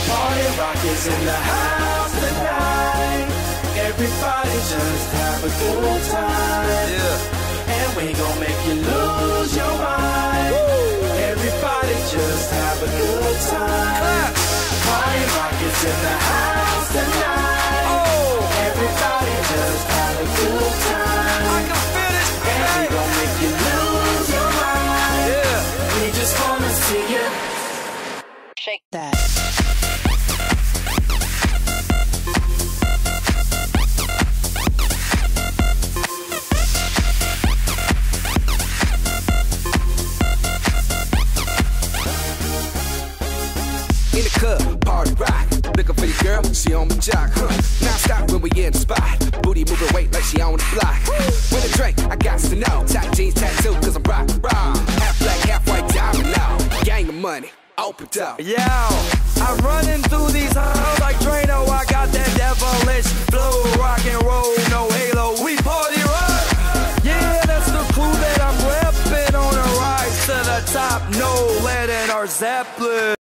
Party rock is in the house tonight. Everybody just have a good time. Yeah. And we gon' make you lose your mind. Woo. Everybody just have a good time. Party rock is in the house tonight. Oh. Everybody just have a good time. I can feel it, baby. And we gon' make you lose your mind. Yeah. We just wanna see you shake that. In the club, party rock. Looking for your girl, she on my jock. Now stop when we in the spot. Booty moving weight like she on the block. With a drink, I got to know. Tight jeans, tattoo, cause I'm rock, raw. Half black, half white, diamond now. Gang of money, open up. Yo, I'm running through these halls like Drano. I got that devilish flow, rock and roll, no halo. We party rock. Yeah, that's the clue that I'm repping on a rise to the top. No lead in our Zeppelin.